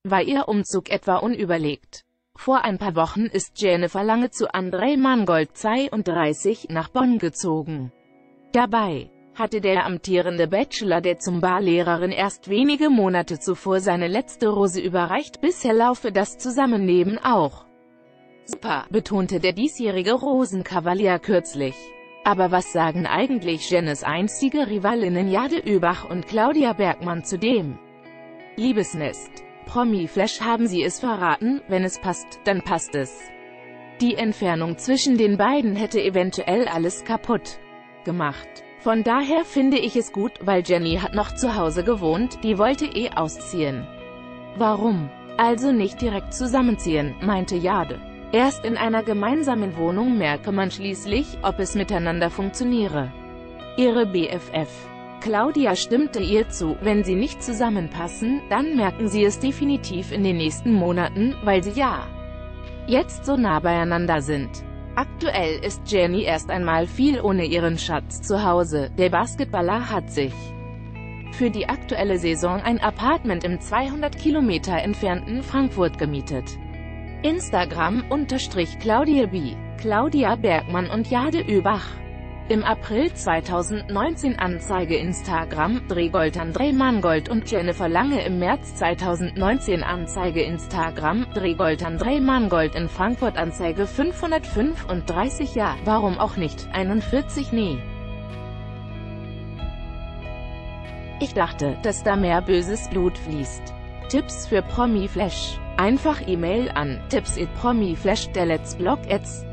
War ihr Umzug etwa unüberlegt? Vor ein paar Wochen ist Jennifer Lange zu André Mangold 32 nach Bonn gezogen. Dabei hatte der amtierende Bachelor der Zumba-Lehrerin erst wenige Monate zuvor seine letzte Rose überreicht. Bisher laufe das Zusammenleben auch super, betonte der diesjährige Rosenkavalier kürzlich. Aber was sagen eigentlich Jennes einstige Rivalinnen Jade Übach und Claudia Bergmann zu dem Liebesnest? Promi-Flash haben sie es verraten: Wenn es passt, dann passt es. Die Entfernung zwischen den beiden hätte eventuell alles kaputt gemacht. Von daher finde ich es gut, weil Jenny hat noch zu Hause gewohnt, die wollte eh ausziehen. Warum also nicht direkt zusammenziehen, meinte Jade. Erst in einer gemeinsamen Wohnung merke man schließlich, ob es miteinander funktioniere. Ihre BFF Claudia stimmte ihr zu: Wenn sie nicht zusammenpassen, dann merken sie es definitiv in den nächsten Monaten, weil sie ja jetzt so nah beieinander sind. Aktuell ist Jenny erst einmal viel ohne ihren Schatz zu Hause. Der Basketballer hat sich für die aktuelle Saison ein Apartment im 200 Kilometer entfernten Frankfurt gemietet. Instagram _ B. Claudia Bergmann und Jade Übach. Im April 2019 Anzeige Instagram, Drehgold André Mangold und Jennifer Lange. Im März 2019 Anzeige Instagram, Drehgold André Mangold in Frankfurt. Anzeige 535. Ja, warum auch nicht, 41. Nee. Ich dachte, dass da mehr böses Blut fließt. Tipps für Promi-Flash. Einfach E-Mail an tipps@promiflash. Der Let's Blog @